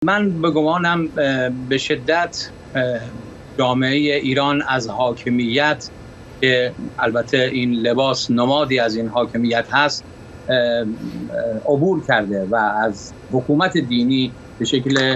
من به گمانم به شدت جامعه ایران از حاکمیت که البته این لباس نمادی از این حاکمیت هست عبور کرده و از حکومت دینی به شکل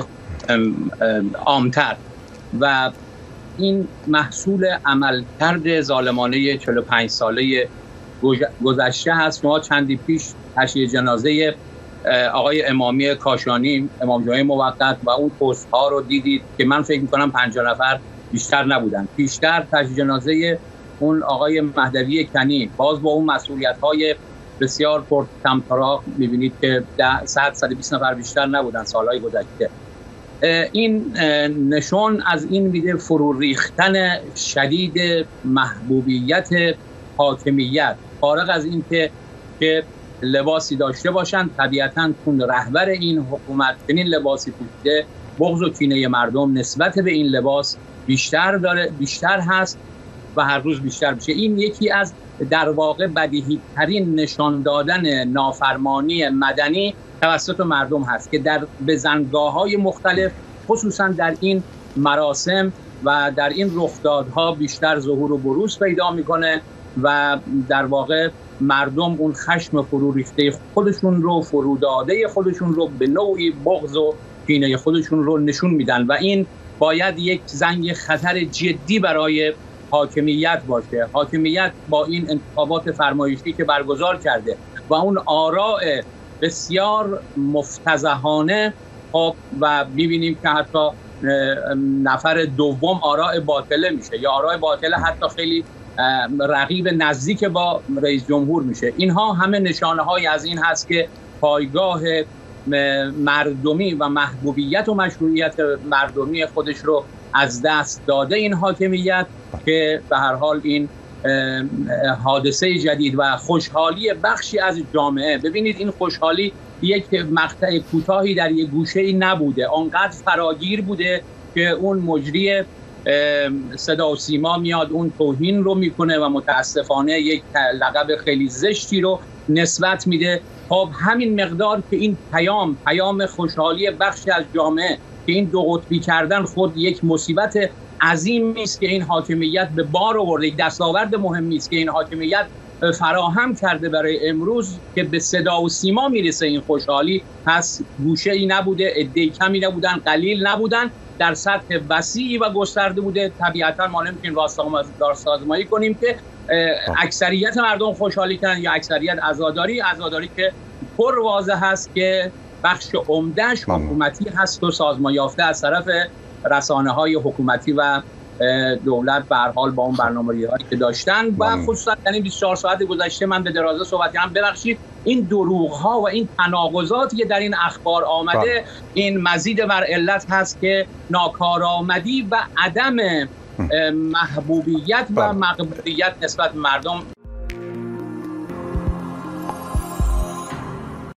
عامتر و این محصول عملکرد ظالمانه 45 ساله گذشته هست. ما چندی پیش تشییع جنازه آقای امامی کاشانی، امام جمعه موقت و اون پست ها رو دیدید که من فکر می‌کنم 50 نفر بیشتر نبودن. پیشتر تشییع جنازه اون آقای مهدوی کنی باز با اون مسئولیت‌های بسیار پرطمطراق می‌بینید که 100-120 نفر بیشتر نبودن سالهای گذشته. این نشون از این میده فرو ریختن شدید محبوبیت حاکمیت، فارغ از این که لباسی داشته باشند. طبیعتاً چون رهبر این حکومت چنین لباسی پوشیده، بغض و کینه مردم نسبت به این لباس بیشتر هست و هر روز بیشتر میشه. این یکی از در واقع بدیهی ترین نشان دادن نافرمانی مدنی توسط مردم هست که در بزنگاه‌های مختلف خصوصا در این مراسم و در این رخدادها بیشتر ظهور و بروز پیدا میکنه و در واقع مردم اون خشم فرو ریخته خودشون رو، فروداده خودشون رو، به نوعی بغض و کینه خودشون رو نشون میدن و این باید یک زنگ خطر جدی برای حاکمیت باشه. حاکمیت با این انتخابات فرمایشی که برگزار کرده و اون آراء بسیار مفتضحانه و می‌بینیم که حتی نفر دوم آراء باطله میشه یا آراء باطله حتی خیلی رقیب نزدیک با رئیس جمهور میشه. اینها همه نشانه‌های از این هست که پایگاه مردمی و محبوبیت و مشروعیت مردمی خودش رو از دست داده این حاکمیت، که به هر حال این حادثه جدید و خوشحالی بخشی از جامعه، ببینید این خوشحالی یک مقطع کوتاهی در یک گوشه‌ای نبوده، آنقدر فراگیر بوده که اون مجری صدا و سیما میاد اون توهین رو میکنه و متاسفانه یک لقب خیلی زشتی رو نسبت میده. خب همین مقدار که این پیام خوشحالی بخشی از جامعه که این دو قطبی کردن خود یک مصیبت عظیمی است که این حاکمیت به بار آورده، یک دستاورد مهمی است که این حاکمیت فراهم کرده برای امروز که به صدا و سیما میرسه. این خوشحالی پس گوشه‌ای نبوده، عده کمی نبودن، قلیل نبودن، در سطح وسیعی و گسترده بوده. طبیعتا ما نمیتونیم راست‌آزمایی کنیم که اکثریت مردم خوشحالی کردن یا اکثریت عزاداری که پر واضح هست که بخش عمده‌اش حکومتی هست و سازمان یافته از طرف رسانه‌های حکومتی و دولت به هر حال با اون برنامه‌ریزی‌هایی که داشتن و خصوصا یعنی 24 ساعت گذشته من به درازه صحبت کردم. ببخشید این دروغ‌ها و این تناقضاتی که در این اخبار آمده این مزید بر علت هست که ناکارآمدی و عدم محبوبیت و مقبولیت نسبت مردم